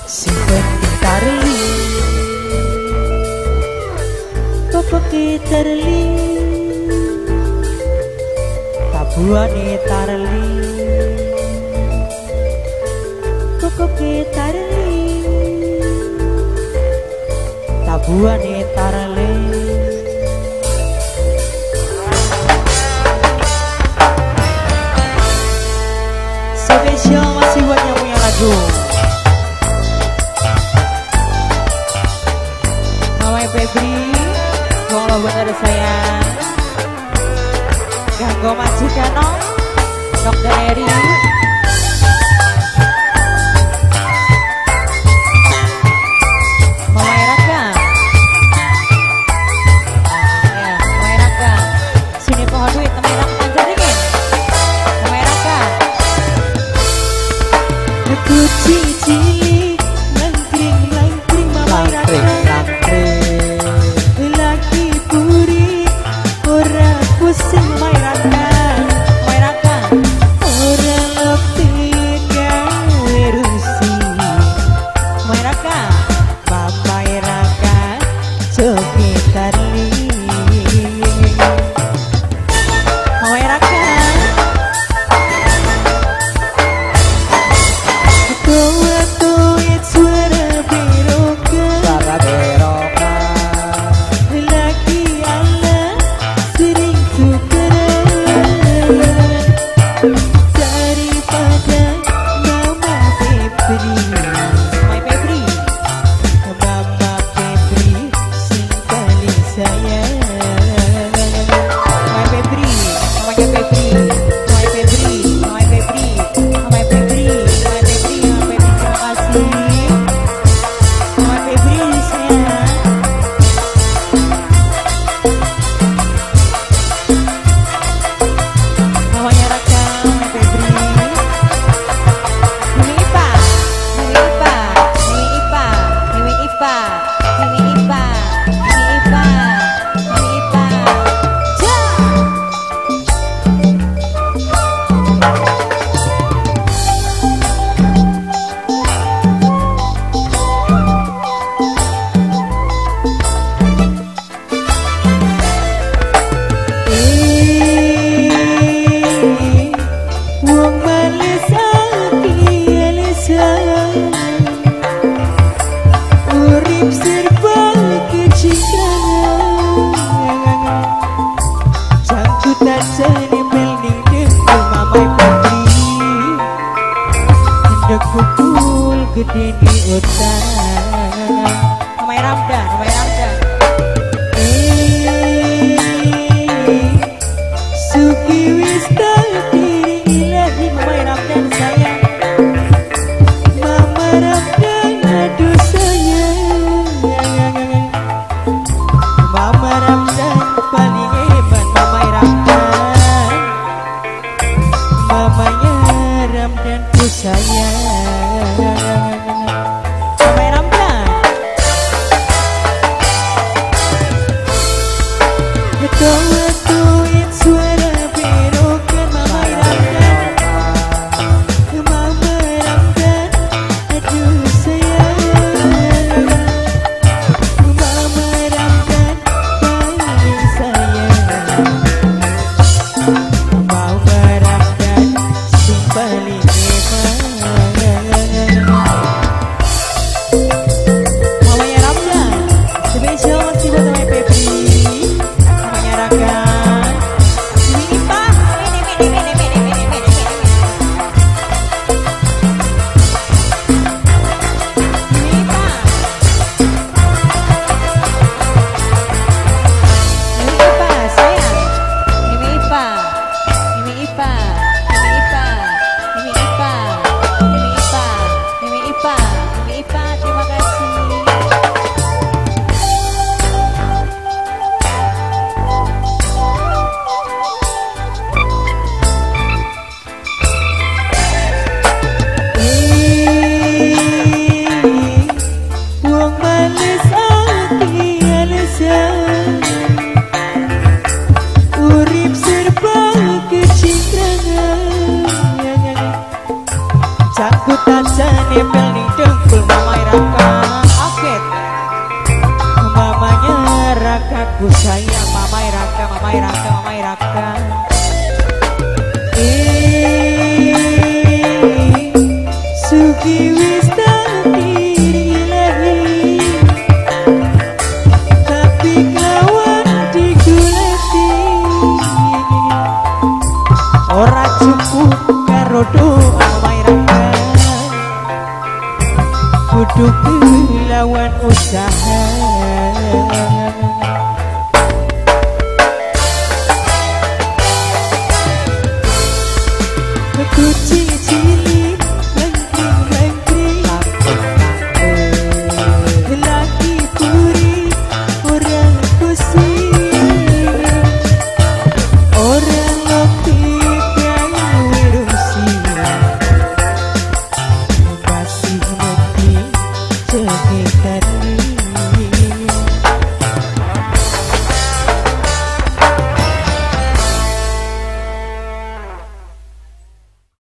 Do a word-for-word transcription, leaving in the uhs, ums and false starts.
Simpen gitarli Papa gitarli Tabuane tarli Papa gitarli Tabuane tarli Spesial masih buat yang punya lagu. Namanya Febri, kalau bener sayang, ganggu majikan no, dokter Eri. Mama Eraka, ya, Mama Eraka, sini pohon duit, Mama Eraka panjang dingin, Mama Eraka. Aku cilik, langkring langkring Mama Eraka. Lagi puri, ora pusing Mama Eraka, Mama Eraka. Ora lepin gawe rusi, Mama Eraka. Mama Eraka, joget tarli, Mama Eraka. Kumpul gede di hutan Namanya Ramdan, namanya Ramdan. Eh, Suki wis diri ilahi Mama Ramdan sayang. Mama Ramdan aduh sayang. Mama Ramdan paling hebat Mama Ramdan. Mamanya Ramdan ku sayang. Mama Ramdan. Kau tuin suara berokan Mama iki wis takdir ilahi, tapi kawan digulati ora cukup karo doa wairah, kudu lawan usaha. Kucing cilik lengkring-lengkring, laki puri orang kusir, orang lokik yang wirusi, kasih mati sekitar ini.